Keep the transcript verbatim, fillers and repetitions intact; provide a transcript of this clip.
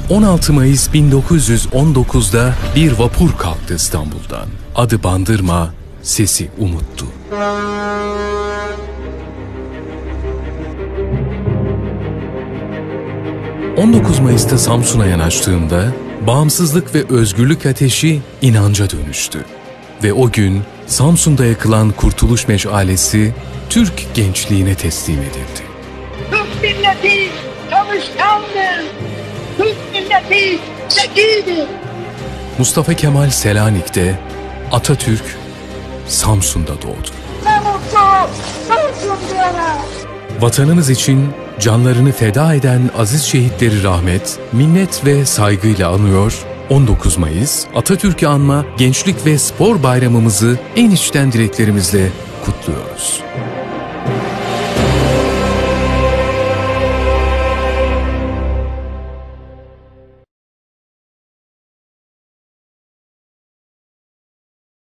on altı Mayıs bin dokuz yüz on dokuz'da bir vapur kalktı İstanbul'dan. Adı Bandırma, sesi Umut'tu. on dokuz Mayıs'ta Samsun'a yanaştığında bağımsızlık ve özgürlük ateşi inanca dönüştü. Ve o gün Samsun'da yakılan Kurtuluş Meşalesi Türk gençliğine teslim edildi. Türk milleti çalışkandır. Türk milleti zekidir. Mustafa Kemal Selanik'te, Atatürk Samsun'da doğdu. Ne mutlu Samsun diyene. Vatanımız için canlarını feda eden aziz şehitleri rahmet, minnet ve saygıyla anıyor. on dokuz Mayıs Atatürk'ü anma Gençlik ve Spor Bayramımızı en içten dileklerimizle kutluyoruz.